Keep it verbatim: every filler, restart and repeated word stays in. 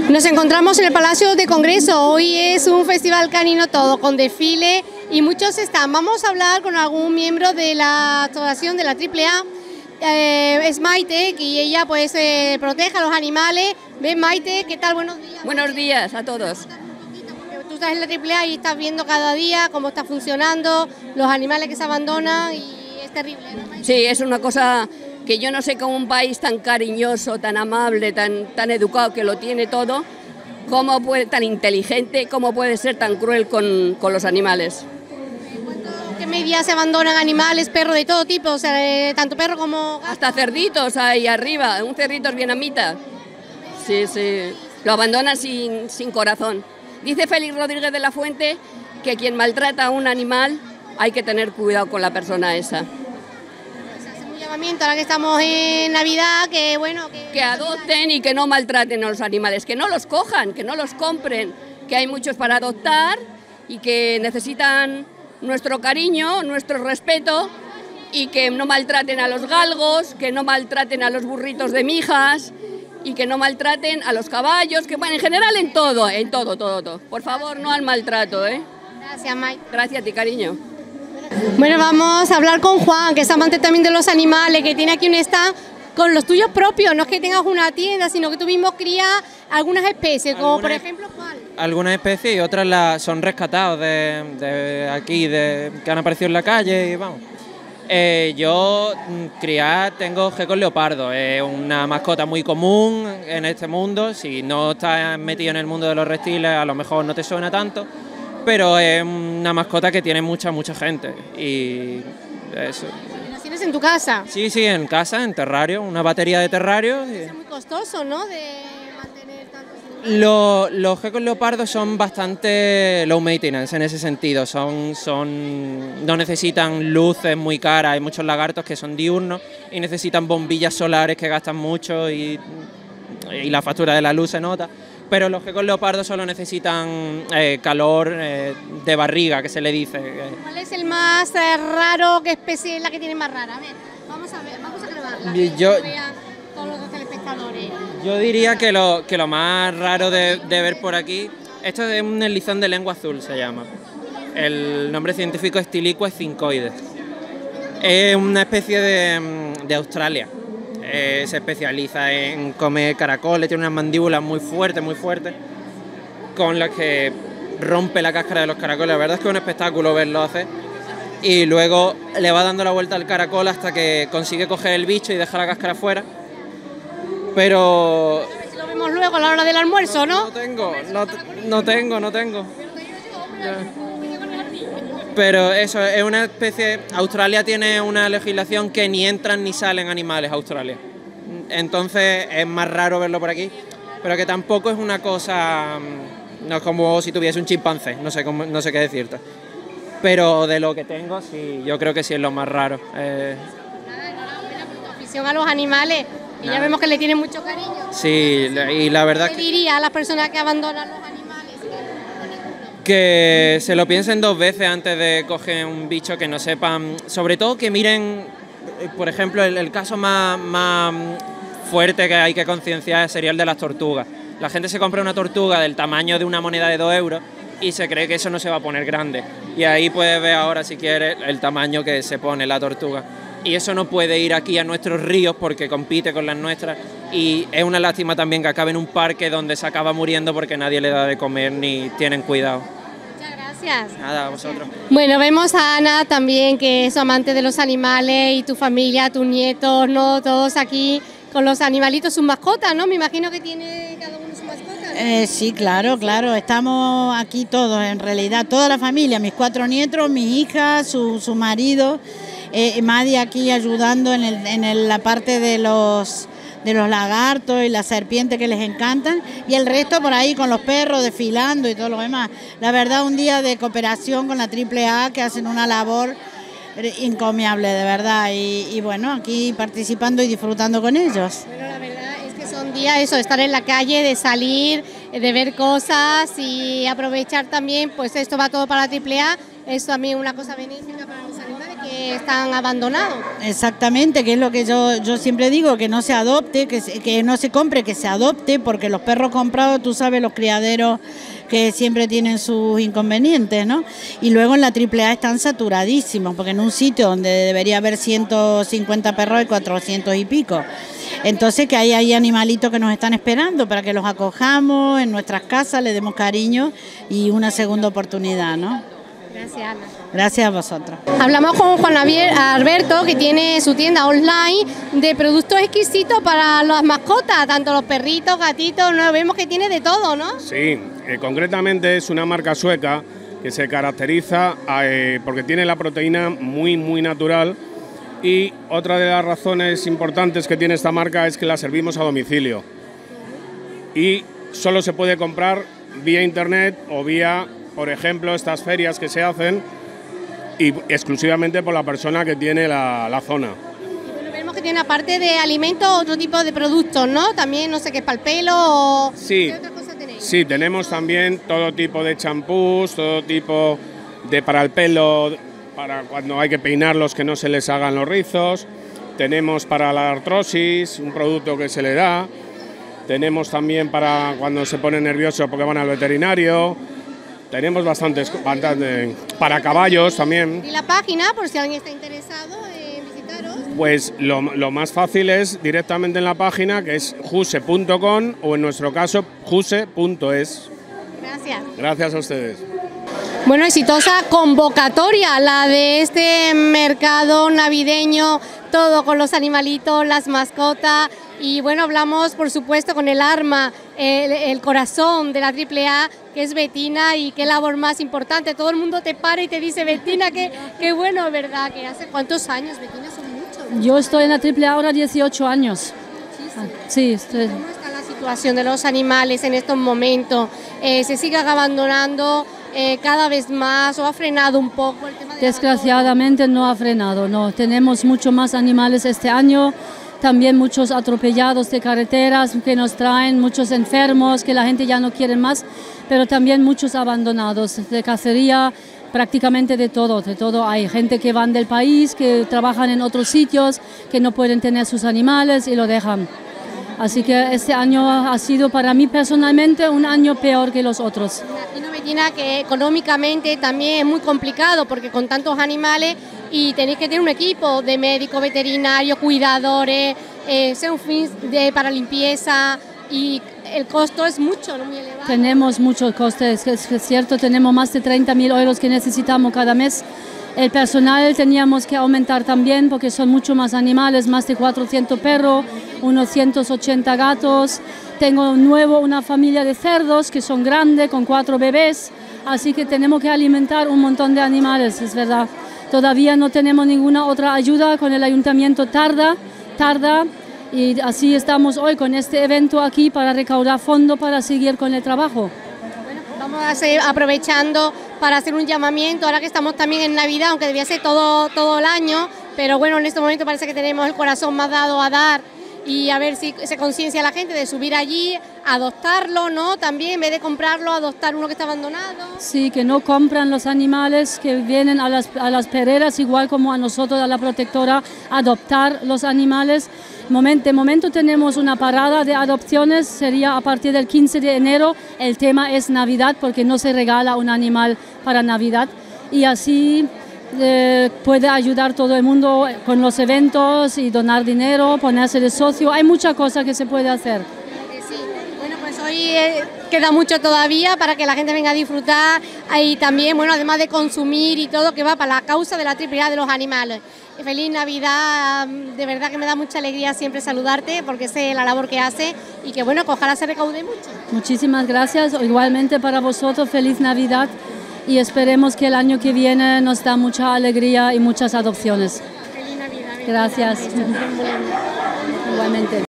Nos encontramos en el Palacio de Congreso. Hoy es un festival canino todo, con desfile y muchos están. Vamos a hablar con algún miembro de la asociación de la triple A. Eh, es Maite y ella pues eh, protege a los animales. ¿Ves, Maite? ¿Qué tal? Buenos días. Buenos días a todos. Tú estás en la triple A y estás viendo cada día cómo está funcionando, los animales que se abandonan y es terrible, ¿no, Maite? Sí, es una cosa que yo no sé cómo un país tan cariñoso, tan amable, tan, tan educado, que lo tiene todo, cómo puede, tan inteligente, cómo puede ser tan cruel con, con los animales. ¿Qué medidas se abandonan animales, perros de todo tipo? O sea, eh, tanto perro como... Hasta cerditos ahí arriba, un cerdito es vietnamita. Sí, sí, lo abandonan sin, sin corazón. Dice Félix Rodríguez de la Fuente que quien maltrata a un animal hay que tener cuidado con la persona esa. Ahora que estamos en Navidad, que bueno... Que, que adopten y que no maltraten a los animales, que no los cojan, que no los compren, que hay muchos para adoptar y que necesitan nuestro cariño, nuestro respeto y que no maltraten a los galgos, que no maltraten a los burritos de Mijas y que no maltraten a los caballos, que bueno, en general en todo, en todo, todo, todo. Por favor, no al maltrato, ¿eh? Gracias, Mike. Gracias a ti, cariño. Bueno, vamos a hablar con Juan, que es amante también de los animales, que tiene aquí un stand con los tuyos propios, no es que tengas una tienda, sino que tú mismo crías algunas especies, como por ejemplo, ¿cuál? Algunas especies y otras las son rescatados de, de aquí, de, que han aparecido en la calle y vamos. Eh, yo criar tengo gecko leopardo, es una mascota muy común en este mundo, si no estás metido en el mundo de los reptiles a lo mejor no te suena tanto, pero es una mascota que tiene mucha, mucha gente y eso. ¿Las tienes en tu casa? Sí, sí, en casa, en terrario, una batería de terrario. Es muy costoso, ¿no?, de mantener tantos animales. Los, los geckos leopardos son bastante low maintenance en ese sentido, son, son, no necesitan luces muy caras, hay muchos lagartos que son diurnos y necesitan bombillas solares que gastan mucho y, y la factura de la luz se nota. Pero los geckos leopardos solo necesitan eh, calor eh, de barriga, que se le dice. ¿Cuál es el más eh, raro? ¿Qué especie es la que tiene más rara? A ver, vamos a ver, vamos a grabarla. Yo, que vean todos los telespectadores. Yo diría que lo, que lo más raro de, de ver por aquí, esto es un eslizón de lengua azul, se llama. El nombre científico es Tiliquas cincoides. Es una especie de, de Australia. Eh, se especializa en comer caracoles, tiene unas mandíbulas muy fuertes, muy fuertes, con las que rompe la cáscara de los caracoles. La verdad es que es un espectáculo verlo hacer. Y luego le va dando la vuelta al caracol hasta que consigue coger el bicho y dejar la cáscara fuera. Pero... A ver si lo vemos luego a la hora del almuerzo, ¿no? No tengo, no, no tengo, no tengo. Pero eso, es una especie... Australia tiene una legislación que ni entran ni salen animales a Australia. Entonces es más raro verlo por aquí, pero que tampoco es una cosa... No es como si tuviese un chimpancé, no sé, cómo, no sé qué decirte. Pero de lo que tengo, sí, yo creo que sí es lo más raro. Eh... Nada, enhorabuena por tu afición a los animales. Y Nada. Ya vemos que le tienen mucho cariño. Sí, y la verdad ¿Qué que... diría a las personas que abandonan los animales? Que se lo piensen dos veces antes de coger un bicho, que no sepan, sobre todo que miren, por ejemplo, el, el caso más, más fuerte que hay que concienciar sería el de las tortugas. La gente se compra una tortuga del tamaño de una moneda de dos euros y se cree que eso no se va a poner grande. Y ahí puedes ver ahora, si quieres, el tamaño que se pone la tortuga. Y eso no puede ir aquí a nuestros ríos porque compite con las nuestras. Y es una lástima también que acabe en un parque donde se acaba muriendo porque nadie le da de comer ni tienen cuidado. Muchas gracias. Nada, a vosotros. Bueno, vemos a Ana también, que es amante de los animales, y tu familia, tus nietos, ¿no? Todos aquí con los animalitos, sus mascotas, ¿no? Me imagino que tiene cada uno su mascota, ¿no? Eh, sí, claro, claro. Estamos aquí todos, en realidad, toda la familia, mis cuatro nietos, mi hija, su, su marido. Eh, Madi aquí ayudando en, el, en el, la parte de los, de los lagartos y las serpientes que les encantan, y el resto por ahí con los perros desfilando y todo lo demás. La verdad, un día de cooperación con la triple A, que hacen una labor encomiable, de verdad, y, y bueno, aquí participando y disfrutando con ellos. Bueno, la verdad es que son días eso, de estar en la calle, de salir, de ver cosas y aprovechar también, pues esto va todo para la triple A, es también una cosa benéfica para los animales, que que están abandonados. Exactamente, que es lo que yo, yo siempre digo, que no se adopte, que, se, que no se compre, que se adopte, porque los perros comprados, tú sabes, los criaderos que siempre tienen sus inconvenientes, ¿no? Y luego en la triple A están saturadísimos, porque en un sitio donde debería haber ciento cincuenta perros hay cuatrocientos y pico. Entonces que hay ahí animalitos que nos están esperando para que los acojamos en nuestras casas, les demos cariño y una segunda oportunidad, ¿no? Gracias, Ana. Gracias a vosotros. Hablamos con Juan Alberto, que tiene su tienda online de productos exquisitos para las mascotas, tanto los perritos, gatitos, ¿no? Vemos que tiene de todo, ¿no? Sí, eh, concretamente es una marca sueca que se caracteriza eh, porque tiene la proteína muy, muy natural. Y otra de las razones importantes que tiene esta marca es que la servimos a domicilio. Y solo se puede comprar vía internet o vía, por ejemplo, estas ferias que se hacen y exclusivamente por la persona que tiene la, la zona. Y bueno, vemos que tiene aparte de alimentos otro tipo de productos, ¿no? También no sé qué es para el pelo o... Sí, ¿qué otra cosa tenéis? Sí, tenemos también todo tipo de champús, todo tipo de para el pelo, para cuando hay que peinarlos que no se les hagan los rizos. Tenemos para la artrosis, un producto que se le da. Tenemos también para cuando se pone nervioso porque van al veterinario. Tenemos bastantes, bastante, para caballos también. ¿Y la página, por si alguien está interesado en visitaros? Pues lo, lo más fácil es directamente en la página, que es juse punto com o en nuestro caso juse punto es. Gracias. Gracias a ustedes. Bueno, exitosa convocatoria la de este mercado navideño, todo con los animalitos, las mascotas. Y bueno, hablamos por supuesto con el arma, el, el corazón de la triple A, que es Betina, y qué labor más importante. Todo el mundo te para y te dice, Betina, qué, qué bueno, ¿verdad? Que hace cuántos años, Betina, son muchos. Yo estoy en la triple A ahora dieciocho años. Muchísimo. Sí, estoy... ¿Cómo está la situación de los animales en estos momentos? Eh, ¿Se sigue abandonando eh, cada vez más o ha frenado un poco el tema de Desgraciadamente no ha frenado, no. Tenemos mucho más animales este año. También muchos atropellados de carreteras que nos traen, muchos enfermos que la gente ya no quiere más, pero también muchos abandonados de cacería, prácticamente de todo, de todo. Hay gente que van del país, que trabajan en otros sitios, que no pueden tener sus animales y lo dejan. Así que este año ha sido para mí personalmente un año peor que los otros. Imagino, Betina, que económicamente también es muy complicado porque con tantos animales y tenéis que tener un equipo de médicos, veterinarios, cuidadores, eh, sea un fin de, para limpieza y el costo es mucho, ¿no? Muy elevado. Tenemos muchos costes, es, es cierto, tenemos más de treinta mil euros que necesitamos cada mes. El personal teníamos que aumentar también porque son mucho más animales, más de cuatrocientos perros, unos ciento ochenta gatos. Tengo nuevo una familia de cerdos que son grandes, con cuatro bebés, así que tenemos que alimentar un montón de animales, es verdad. Todavía no tenemos ninguna otra ayuda, con el ayuntamiento tarda, tarda, y así estamos hoy con este evento aquí para recaudar fondos para seguir con el trabajo. Bueno, vamos a seguir aprovechando para hacer un llamamiento, ahora que estamos también en Navidad, aunque debía ser todo, todo el año, pero bueno, en este momento parece que tenemos el corazón más dado a dar y a ver si se conciencia la gente de subir allí, adoptarlo, ¿no? También en vez de comprarlo, adoptar uno que está abandonado. Sí, que no compran los animales, que vienen a las, a las perreras, igual como a nosotros, a la protectora, adoptar los animales. De momento tenemos una parada de adopciones, sería a partir del quince de enero. El tema es Navidad, porque no se regala un animal para Navidad. Y así eh, puede ayudar todo el mundo con los eventos y donar dinero, ponerse de socio. Hay muchas cosas que se puede hacer. Sí. Bueno, pues hoy eh, queda mucho todavía para que la gente venga a disfrutar y también, bueno, además de consumir y todo, que va para la causa de la triple A de los animales. Feliz Navidad, de verdad que me da mucha alegría siempre saludarte porque sé la labor que hace y que bueno, que ojalá se recaude mucho. Muchísimas gracias, igualmente para vosotros, feliz Navidad y esperemos que el año que viene nos da mucha alegría y muchas adopciones. Feliz Navidad. Gracias. Igualmente.